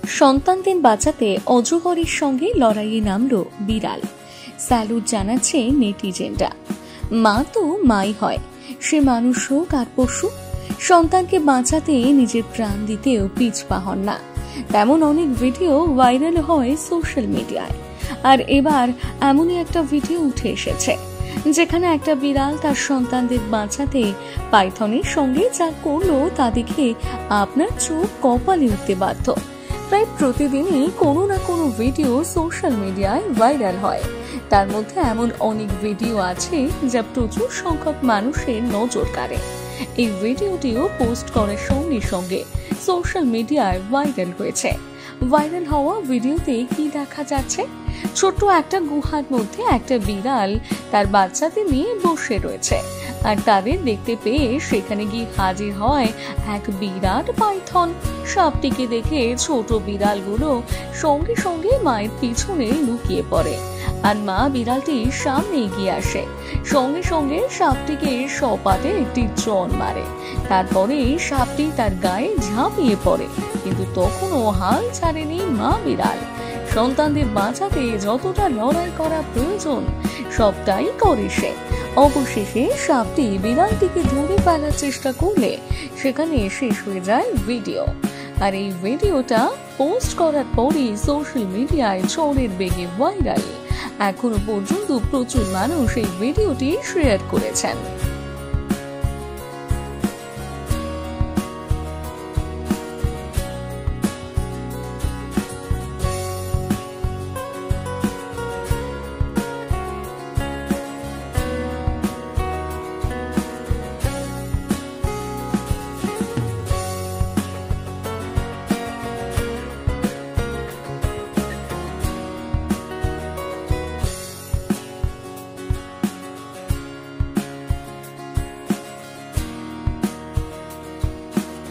সন্তানদের বাঁচাতে অজগরের সঙ্গে লড়াইয়ে নামলো বিড়াল। স্যালুট জানাচ্ছে নেটিজেনরা। মা তো মাই হয়, সে মানুষ হোক আর পশু। সন্তানকে বাঁচাতে নিজের প্রাণ দিতেও পিছপা হন না। তেমন অনেক ভিডিও ভাইরাল হয় সোশ্যাল মিডিয়ায়। আর এবার এমনই একটা ভিডিও উঠে এসেছে যেখানে একটা বিড়াল তার সন্তানদের বাঁচাতে পাইথনের সঙ্গে যা করলো তা দেখে আপনার চোখ কপালে উঠতে বাধ্য। প্রায় প্রতিদিনই কোনো না কোনো ভিডিও সোশ্যাল মিডিয়ায় ভাইরাল হয়। তার মধ্যে এমন অনেক ভিডিও আছে যা প্রচুর সংখ্যক মানুষের নজর কাড়ে। এই ভিডিওটিও পোস্ট করার সঙ্গে সঙ্গে সোশ্যাল মিডিয়ায় ভাইরাল হয়েছে। ভাইরাল হওয়া ভিডিওতে কি দেখা যাচ্ছে? ছোট্ট একটা গুহার মধ্যে একটা বিড়াল তার বাচ্চাদের নিয়ে বসে রয়েছে, আর তাদের দেখতে পেয়ে সেখানে গিয়ে হাজির হয় এক বিরাট পাইথন। সাপটিকে দেখে ছোট বিড়ালগুলো সঙ্গে সঙ্গে মায়ের পিছনে লুকিয়ে পড়ে, আর মা বিড়ালটির সামনে এগিয়ে আসে। সঙ্গে সঙ্গে সাপটিকে সপাতে একটি চড় মারে। তারপরে সাপটি তার গায়ে ঝাঁপিয়ে পড়ে, কিন্তু তখনও হাল ছাড়েনি মা বিড়াল। সন্তানদের বাঁচাতে যতটা লড়াই করা প্রয়োজন সবটাই করে সে। অবশেষে সাপটি বিড়ালটিকে ধরে ফেলার চেষ্টা করলে সেখানে শেষ হয়ে যায় ভিডিও। আর এই ভিডিওটা পোস্ট করার পরই সোশ্যাল মিডিয়ায় ঝড়ের বেগে ভাইরাল। এখনো পর্যন্ত প্রচুর মানুষ এই ভিডিওটি শেয়ার করেছেন।